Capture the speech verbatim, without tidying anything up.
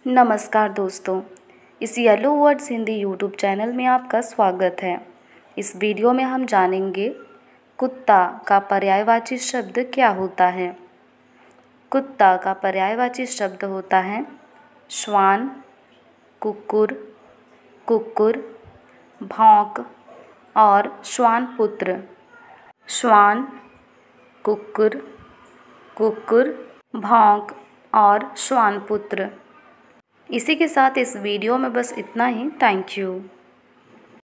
नमस्कार दोस्तों, इस yellow words Hindi YouTube channel में आपका स्वागत है। इस वीडियो में हम जानेंगे कुत्ता का पर्यायवाची शब्द क्या होता है। कुत्ता का पर्यायवाची शब्द होता है श्वान, कुक्कुर, कुक्कुर, भौंक और श्वानपुत्र। श्वान, कुक्कुर, कुक्कुर, भौंक और श्वानपुत्र। इसी के साथ इस वीडियो में बस इतना ही। Thank you.